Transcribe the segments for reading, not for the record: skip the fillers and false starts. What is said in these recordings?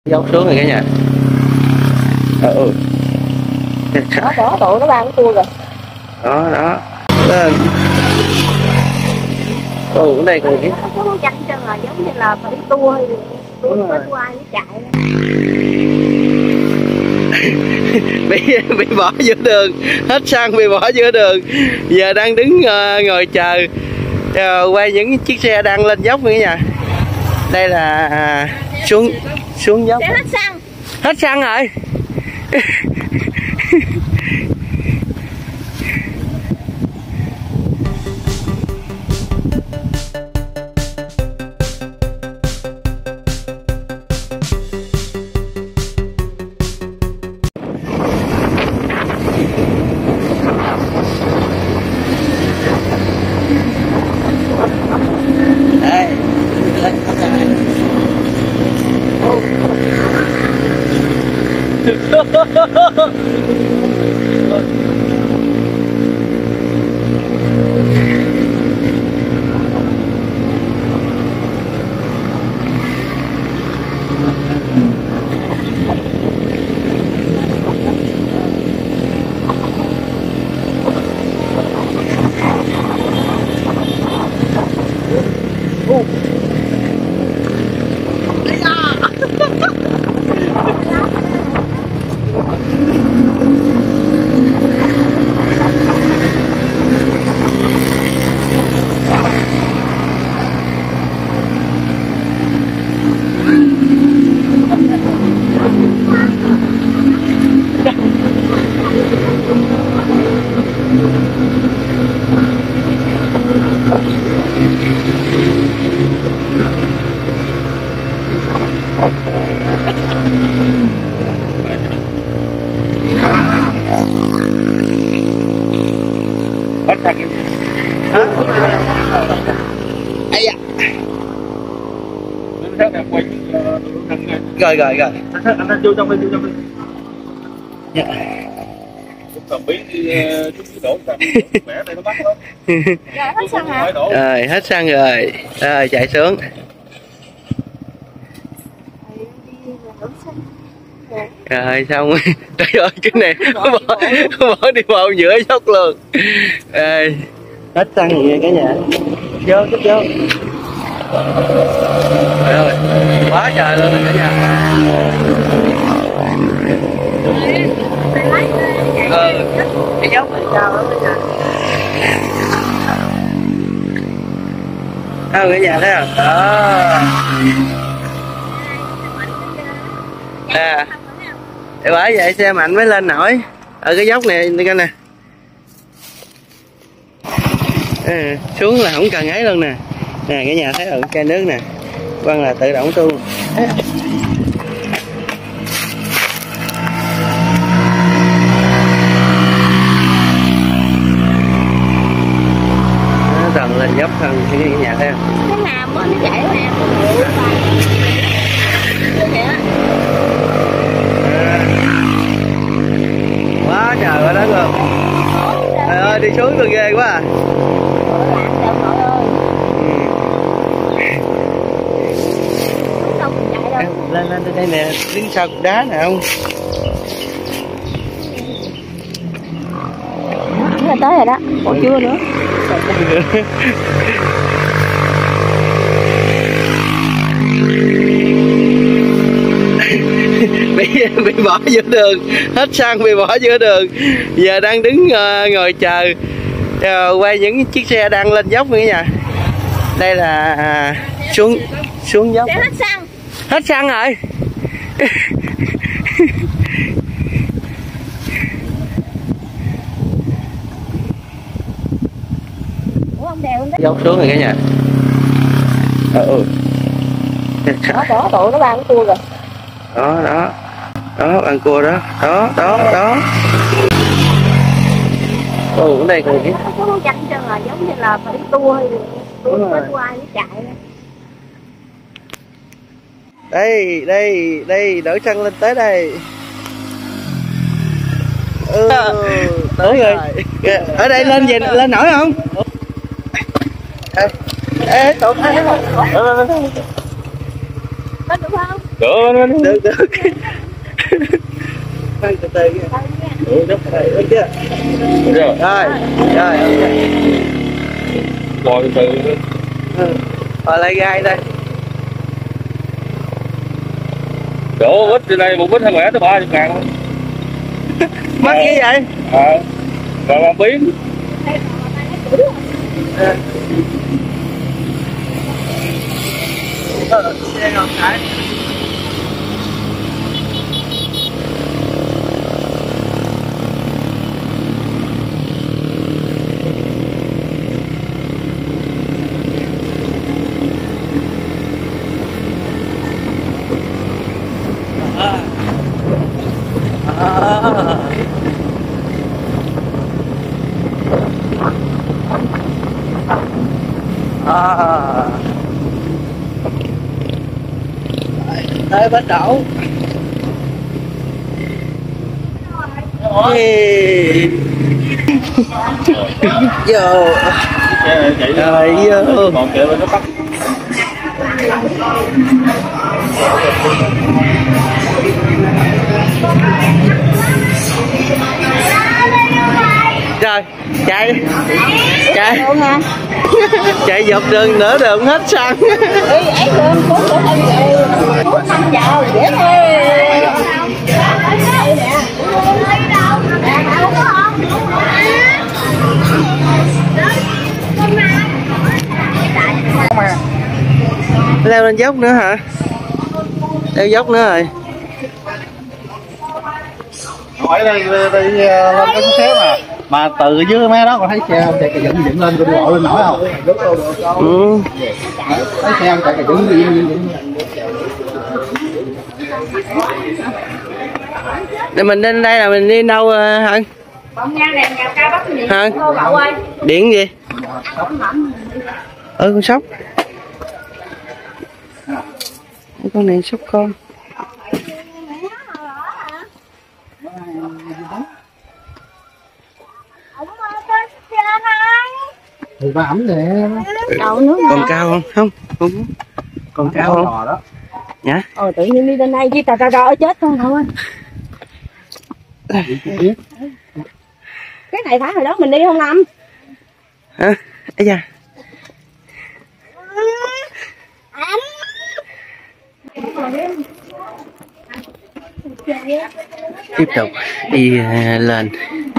Dốc xuống rồi cả nhà. Đó tụi nó ba cái cua rồi. Đó lên. Cái này còn cái Nó chặt chân là giống như là phải tua hay tua ai nó chạy. bị bỏ giữa đường, hết xăng bị bỏ giữa đường, giờ đang đứng ngồi chờ quay những chiếc xe đang lên dốc nữa nha. Đây là xuống dốc. Hết xăng rồi. Rồi. Anh vô trong đi. Dạ. Cầm biến đi chút đổ cầm mẻ đây nó bắt lắm. Rồi hết xăng hả? Rồi hết xăng rồi. Rồi chạy xuống. Rồi xong. Trời ơi cái này bỏ đi vào giữa dốc luôn. Rồi hết xăng rồi nha cả nhà. Vô tiếp vô. Trời ơi quá trời luôn cả nhà. Cái dốc này cao lắm cả nhà. Cả nhà thấy không? Đó. Bởi vậy xe mạnh mới lên nổi. Ở cái dốc này coi nè. Xuống là không cần ấy luôn nè. Nè cả nhà thấy ở chai nước nè. Quăng là tự động tu. Nó dần lên dốc hơn cả nhà thấy không? Cái nào mà nó chạy đó em. Quá trời quá đất luôn. Trời ơi đi xuống tôi ghê quá à. Lên đây nè, đứng sau cục đá nè không? Là tới rồi đó, còn chưa nữa. bị bỏ giữa đường, hết xăng bị bỏ giữa đường, giờ đang đứng ngồi chờ quay những chiếc xe đang lên dốc nữa nha. Đây là xuống dốc. Hết xăng rồi. Dốc xuống rồi cả nhà. Đó tụi nó ba cái cua rồi. Đó ăn cua đó. Đó. Cái này còn cái nó chặt chân là giống như là phải tua hay tua ai nó chạy. Đây đổ xăng lên tới đây. Tới rồi. Ở đây lên về lên nổi không? Ê tụi có được không? Được được. Khoan từ từ nha. Được chưa? Rồi. Rồi ok. Rồi từ từ. Rồi lại gai đây. Đổ ít trên đây một ít 20 tới 30.000 thôi. Mắc như vậy? Rồi mà biến. Xe ngọt thải. Tới bến đậu. Vô rồi vô. Còn kìa bên nó tắt. Rồi chạy chạy dọc đường nửa đường hết xăng. ấy lên cuốn của thân về cuốn năm giờ dễ thôi. Leo lên dốc nữa hả? Leo dốc nữa rồi. Hỏi đây lên cái xéo mà từ dưới mấy đó còn thấy xe không chạy cái dựng lên con gọi lên nổi không? Thấy xe không chạy cái dựng. Để mình lên đây là mình đi đâu hả? Bông nha đèn cà ca bắt điện hả? Cậu ơi. Điện gì? Con sóc. Con này sóc con. Thì ba ẩm nè. Còn cao không? Không. Không. Còn cao không? Đó. Nhá. Tự nhiên đi lên đây chứ trò chết con thôi. Cái này phải hồi đó mình đi không Lâm? Hả? Ây da. Tiếp tục đi lên.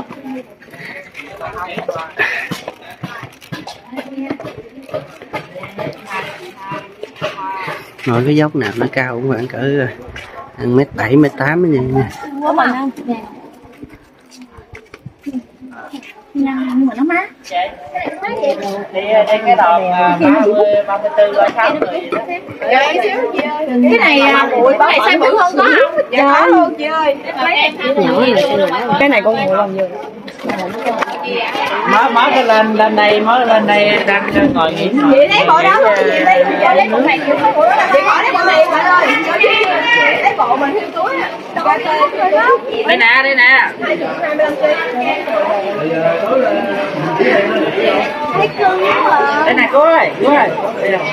Nói cái dốc nào nó cao cũng khoảng cỡ 1m7, 1m8 như nha. Của mình không? Nhưng mà nó mát. Thì đây cái đòn 30, 34, 36 người. Cái này size bự hơn có không? Dạ có luôn chị ơi. Cái này con ngồi làm gì? Mới cái lên đây đang ngồi nghỉ. Chị lấy bộ đó luôn, chị lấy giờ lấy bộ này, chị lấy bộ đó là chị khỏi lấy bộ này bạn ơi. Lấy bộ mình theo túi á. Đây nè. Thấy cưng quá à. Đây nè cô ơi. Đây nè.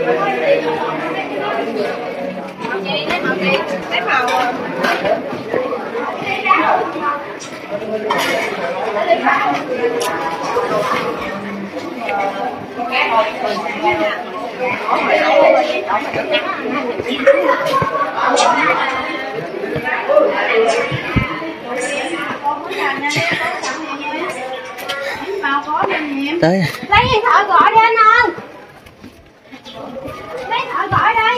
Lấy màu. Tới. Lấy gì thợ gọi đi anh ơi. Lấy thợ gọi đây.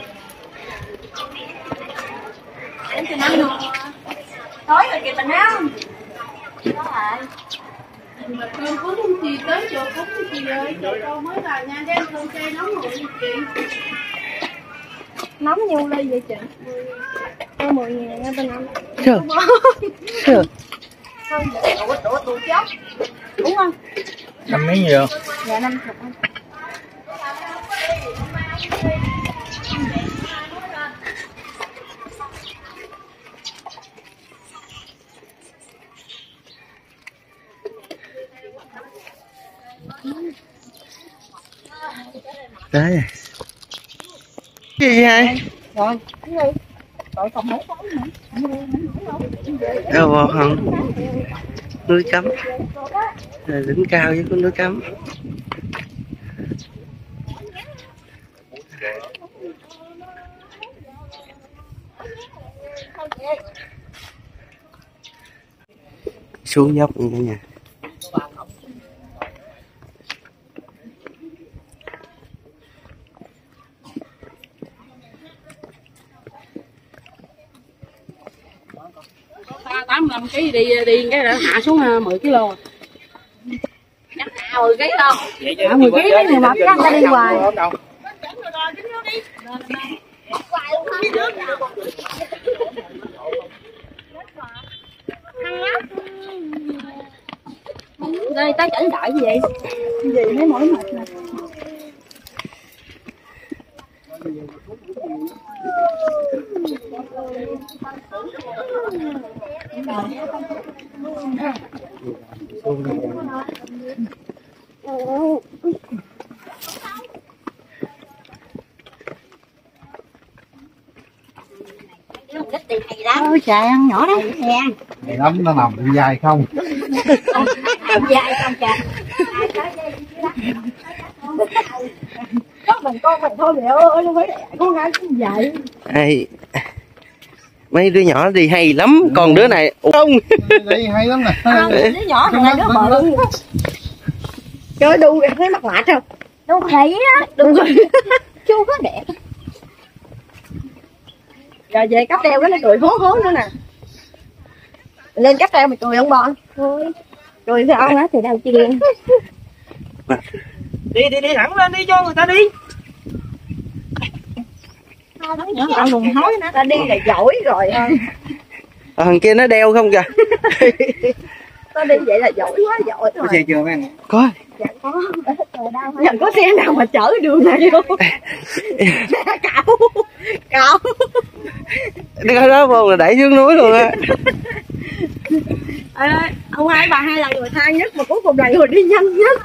Em thì năm được. Tối rồi kìa mình không? Đó lại. Mà cơm cuốn không chị tới chỗ cuốn chị ơi, chỗ đâu mới vào nha, đem cơm chay nóng nguội cho chị. Nóng nhiêu ly vậy chị? 10.000 nha bên anh. Chưa. Chưa. Thôi đổ tụi chốc. Đúng không? 5 mấy nhiêu? Dạ 50 anh. Đấy. Cái gì vậy? Rồi, cái đi. Rồi còn mấy cái nữa. Đâu vào hòn núi cấm, đỉnh cao với con núi cấm. Xuống dốc như thế nha. Ta 85 kg đi cái đã hạ xuống 10 kg. Chắc hạ 10 kg không? Hạ 10 kg cái này mà chắc ta đi hoài. Đây tới chảnh đợi gì vậy? Gì mấy mỏi mệt nè. Ôi trời ăn nhỏ đó nè. Này lắm, nó nằm dài không? Dài không trời. Có mình con mình thôi mẹ ơi, nó phải con ăn vậy. Ê, mấy đứa nhỏ đi hay lắm, còn đứa này không. Đi hay lắm nè. Đứa nhỏ thằng này đứa bự. Trời đu kìa, thấy mặt lạ không? Đu khỉ á. Đu khỉ. Chưa có đẹp. Rồi về cắp đeo cái nó cười hố hố nữa nè. Lên cắp đeo mày cười không bon? Thôi. Cười sao ông á thì đâu chi đen. Đi thẳng lên đi cho người ta đi. Nhỏ ăn mùng hói nữa, ta đi là giỏi rồi. Thằng kia nó đeo không kìa. Ta đi vậy là giỏi quá giỏi rồi. Có xe chưa mấy anh? Có. Dạ có. Nhận có xe nào mà chở đường này không? Cậu. Cái đó vô là đẩy xuống núi luôn á. Không hai bà hai là người tha nhất mà cuối cùng là người đi nhanh nhất.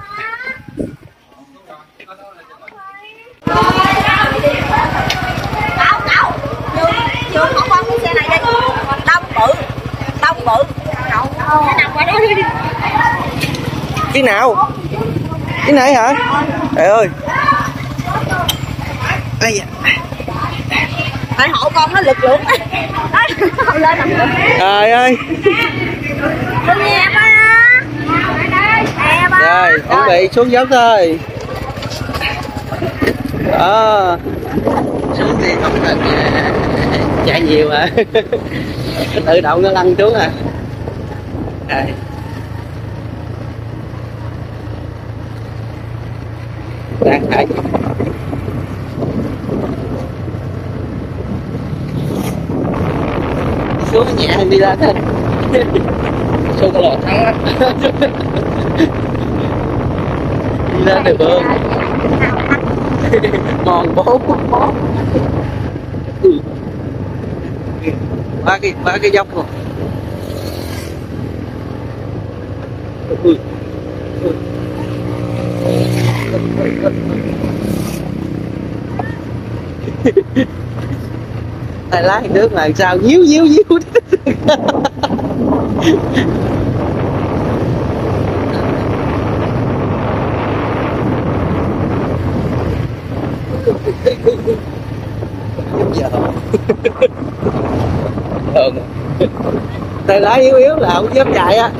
Cậu chưa không qua cái xe này đi. Đông bự cái nằm qua đó đi. Chiếc nào? Chiếc này hả? Trời ơi. Ây da. Phải hộ con nó lực lượng. Lên nằm được. Trời ơi. Em á. Rồi, chuẩn bị xuống dốc thôi. Đó. Xuống thì không cần chạy nhiều à. Cái tự động nó lăn xuống à. Rồi. Đang thả xuống nhẹ đi lên hết. Xuống cái lò thắng á. Đi lên được không? Mòn bố. Ba cái dốc rồi. Tài lái nước là sao díu. Tài lái yếu là không dám chạy á.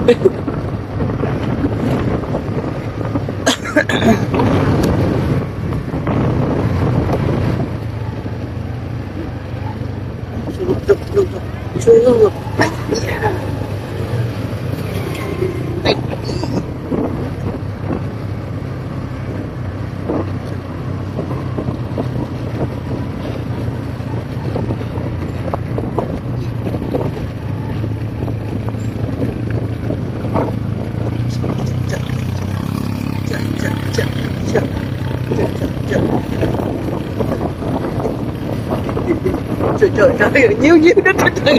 Trời ơi, nhíu đó trời.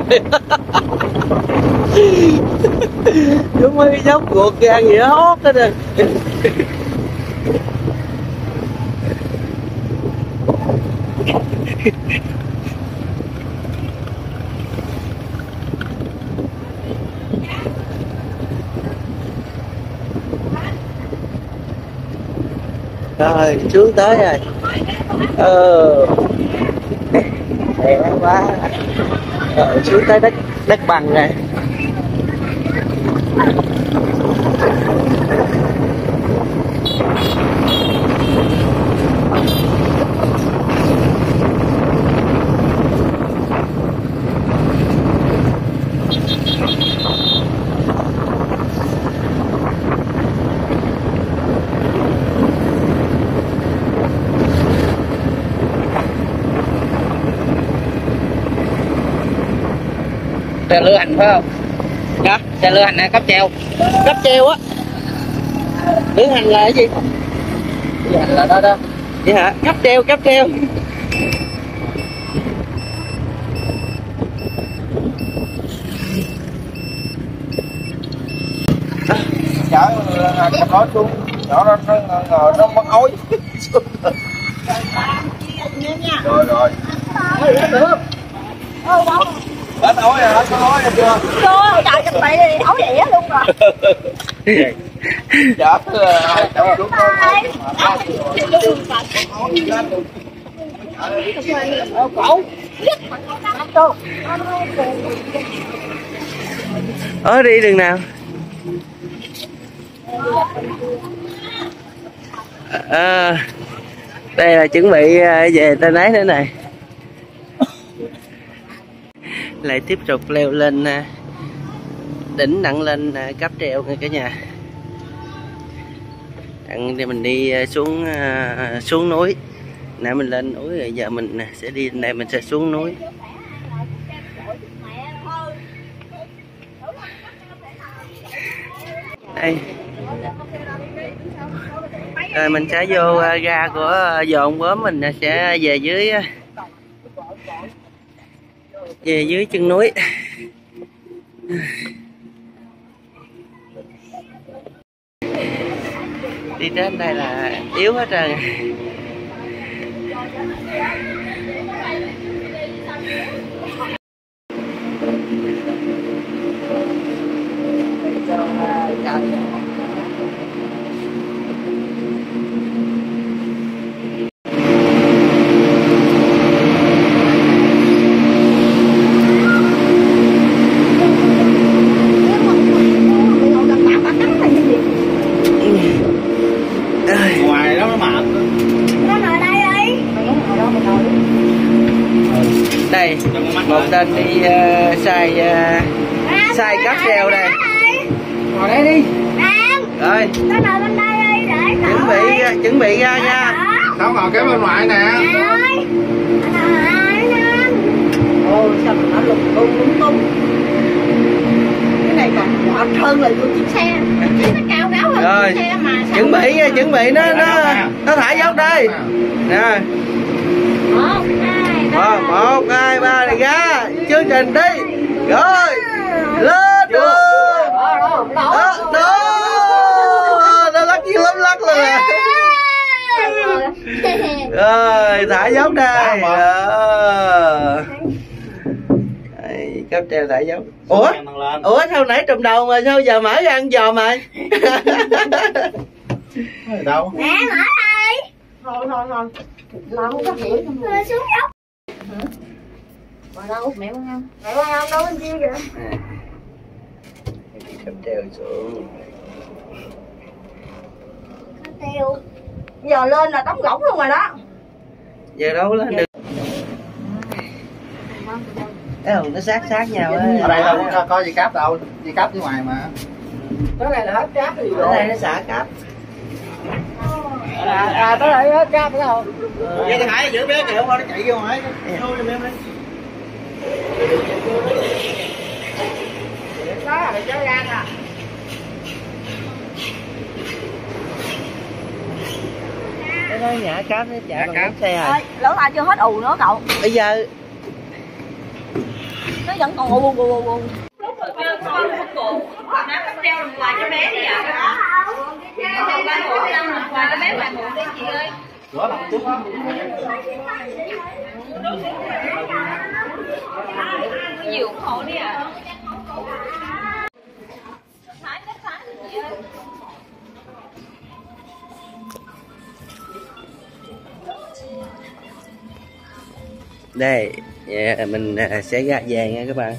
Chúng mới dốc ruột ra gì đó hót hết rồi. Rồi xuống tới rồi. Đẹp quá. Rồi xuống tới đất bằng rồi. Trà lửa hành phải không? Hả? Trà lửa hành là cáp treo. Cáp treo á. Lửa hành là cái gì? Lửa hành là đó đó. Vậy hả? Cáp treo, cáp treo. chở cặp đó xuống nhỏ nó ngồi nó mất ối. Rồi rồi đến ối rồi, có ối rồi chưa? Chưa, trời chụp bị ấu đĩa luôn rồi. Dạ chậm xuống Đi đường nào? Đây là chuẩn bị về Tên Ái nữa này. Lại tiếp tục leo lên đỉnh Đặng Lên cáp treo nha cả nhà. Để mình đi xuống núi. Nãy mình lên núi rồi, giờ mình sẽ đi đây, mình sẽ xuống núi. Đây. Rồi mình sẽ vô ga của dồn bướm, mình sẽ về dưới chân núi. Đi đến đây là yếu hết rồi. Ngoài đó nó mệt. Nó ngồi đây đi. Đây một tên đi sai cáp treo đây. Ngồi đây đi. Rồi Nó ngồi bên đây đi để chuẩn bị ra nha. Không ngồi kế bên ngoài nè. Ôi sao mà nó lung tung. Cái này còn ngọt hơn là vô chiếc xe. Nó cao gáo hơn Rồi chiếc xe mà. chuẩn bị nó thả dốc đây nè. 1, 2, 3 này ra chương trình đi. Rồi lên đường. Đó nó lắc như lắm lắc luôn nè. Rồi thả dốc đây. Cáp treo thả dốc. Ủa sao nãy trùm đầu mà sao giờ mở ra ăn giò mà? Đâu? Mẹ mở đây. Thôi. Lo không có hiểu không? Xuống dốc. Mà đâu mẹ Quang Anh? Mẹ Quang Anh đâu bên kia kìa. Cáp treo xuống. Cáp treo. Giờ lên là đóng gỗng luôn rồi đó. Giờ đâu lên được. Thấy không, nó sát nhau á. Ở đây đâu có gì cáp đâu, gì cáp dưới ngoài mà. Cái này là hết cáp gì Ở đây nó xả cáp. Tới đây hết cáp phải không? Vậy thì hãy giữ bé kìa, nó chạy vô ngoài. Thôi em đi. Đó là chơi gan à. Nó nhả cáp, nó chạy bằng xe rồi. Lỗ tai chưa hết ù nữa cậu. Bây giờ Nó vẫn còn ù. Cáp treo làm quà cho bé đi ạ. Ba hộp làm quà cho bé vài hộp đi chị ơi. Cửa đập trước đó. Nhiều khổ đi ạ. Đây mình sẽ gạt về nha các bạn.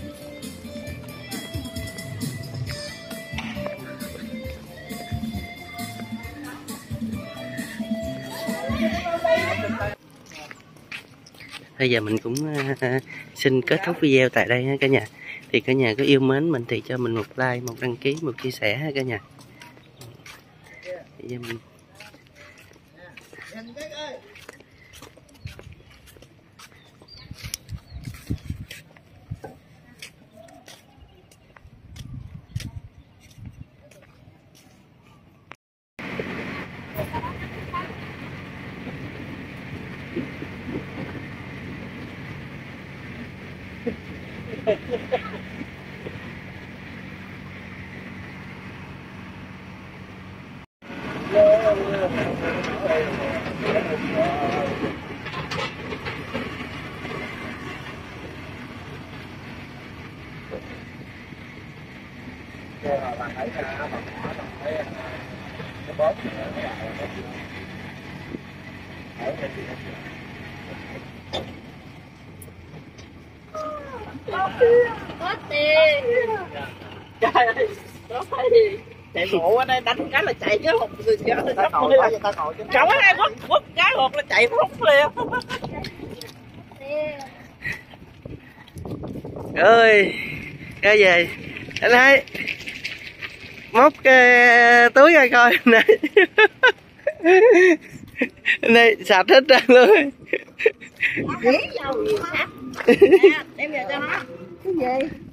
Bây giờ mình cũng xin kết thúc video tại đây ha cả nhà. Thì cả nhà có yêu mến mình thì cho mình một like, một đăng ký, một chia sẻ ha cả nhà. Bây giờ mình... Có tiền. Trời ơi, nó phải gì? Chạy bộ ở đây đánh cái là chạy chứ không cậu ở đây quất cái một là chạy phút liền. Ơi cái gì anh thấy móc cái túi ra coi này. Này sạch hết trơn luôn. Dí dầu gì sạch. Đem về cho nó. Cái gì?